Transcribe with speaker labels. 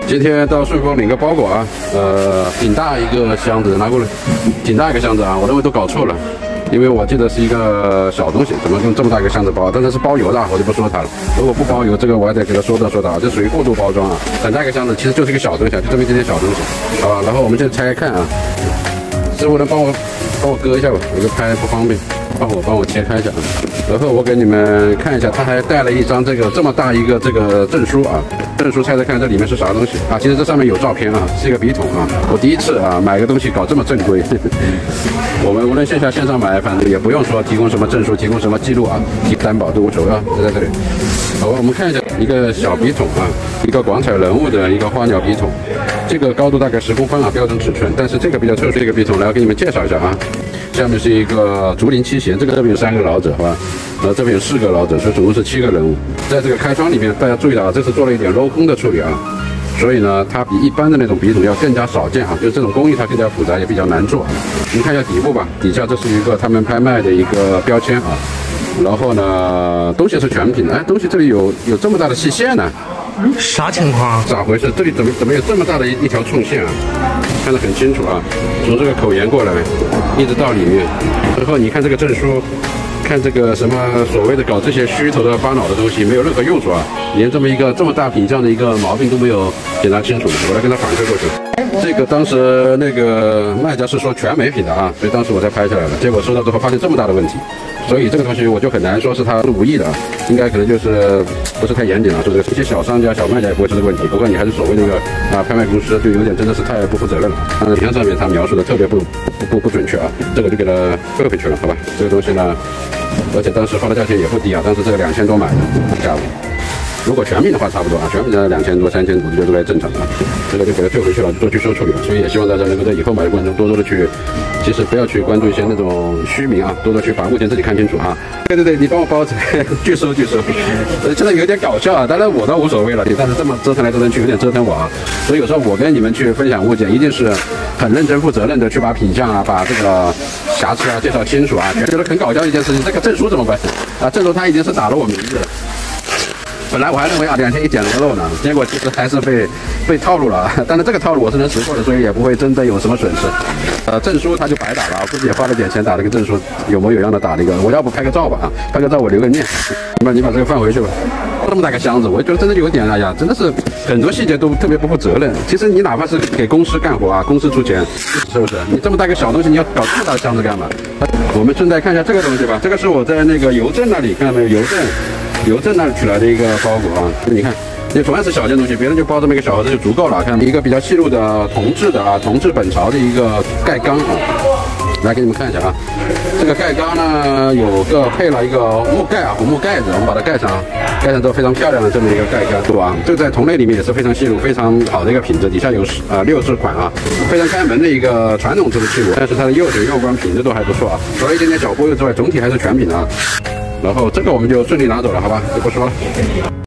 Speaker 1: 今天到顺丰领个包裹啊，挺大一个箱子，拿过来，挺大一个箱子啊，我认为都搞错了，因为我记得是一个小东西，怎么用这么大一个箱子包？但是是包邮的，我就不说它了。如果不包邮，这个我还得给他说道，这属于过度包装啊。很大一个箱子其实就是一个小东西，就这么一点点小东西，好吧？然后我们现在拆开看啊，师傅能帮我割一下吧，我这拍不方便，帮我切开一下啊。然后我给你们看一下，他还带了一张这么大一个证书啊。证书拆开看这里面是啥东西啊？其实这上面有照片啊，是一个笔筒啊。我第一次啊买个东西搞这么正规。我们无论线下线上买，反正也不用说提供什么证书，提供什么记录啊，提担保都无所谓啊，就在这里。好，我们看一下一个小笔筒啊，一个广彩人物的一个花鸟笔筒，这个高度大概10公分啊，标准尺寸。但是这个比较特殊的一个笔筒，来我给你们介绍一下啊。下面是一个竹林七贤，这边有3个老者，好吧？这边有4个老者，所以总共是7个人物。在这个开窗里面，大家注意到啊，这次做了一点镂空的处理啊，所以呢，它比一般的那种笔筒要更加少见啊，就是这种工艺它更加复杂，也比较难做。你们看一下底部吧，底下这是一个他们拍卖的一个标签啊。然后呢，东西是全品的，哎，东西这里有这么大的细线呢。
Speaker 2: 啥情况？
Speaker 1: 咋回事？这里怎么有这么大的一条冲线啊？看得很清楚啊，从这个口沿过来，一直到里面。然后你看这个证书，看这个什么所谓的搞这些虚头的发脑的东西，没有任何用处啊！连这么大品相的一个毛病都没有检查清楚，我来跟他反馈过去。这个当时那个卖家是说全美品的啊，所以当时我才拍下来了。结果收到之后发现这么大的问题，所以这个东西我就很难说是他是无意的啊，应该可能就是不是太严谨了，说这个一些小商家、小卖家也不会出这个问题。不过你还是所谓那个拍卖公司就有点真的是太不负责任了。但是品相上面他描述的特别不准确啊，这个就给他退回去了，好吧？这个东西呢，而且当时发的价钱也不低啊，当时这个2000多买的价格。如果全品的话差不多啊，全品的2000多、3000多，我觉得都该正常的。这个就给它退回去了，做拒收处理了。所以也希望大家能够在以后买的过程中多多的去，其实不要去关注一些那种虚名啊，多多去把物件自己看清楚啊。对，你帮我包这个拒收。现在有点搞笑啊，当然我倒无所谓了，但是这么折腾来折腾去，有点折腾我啊。所以有时候我跟你们去分享物件，一定是很认真负责任的去把品相啊，把这个瑕疵啊介绍清楚啊。觉得很搞笑的一件事情，这个证书怎么办啊？证书它已经是打了我名字了。本来我还认为啊，2000一捡了个漏呢，结果其实还是被套路了。但是这个套路我是能识破的，所以也不会真的有什么损失。证书他就白打了，估计也花了点钱打了个证书，有模有样的打了一个。我要不拍个照吧啊，拍个照我留个念。你把这个放回去吧。这么大个箱子，我觉得真的有点哎呀，真的是很多细节都特别不负责任。其实你哪怕是给公司干活啊，公司出钱，是不是？你这么大个小东西，你要搞这么大的箱子干嘛？我们顺带看一下这个东西吧，这个是我在那个邮政那里看到没有？邮政那里取来的一个包裹啊，你看，这同样是小件东西，别人就包这么一个小盒子就足够了。看一个比较细路的铜制本朝的一个盖缸啊，来给你们看一下啊，这个盖缸呢配了一个木盖啊，红木盖子，我们把它盖上之后非常漂亮的这么一个盖缸，对吧？这个在同类里面也是非常细路、非常好的一个品质，底下有6字款啊，非常开门的一个传统制的器物，但是它的釉水、釉光品质都还不错啊，除了一点点小忽悠之外，总体还是全品啊。然后这个我们就顺利拿走了，好吧，就不说了。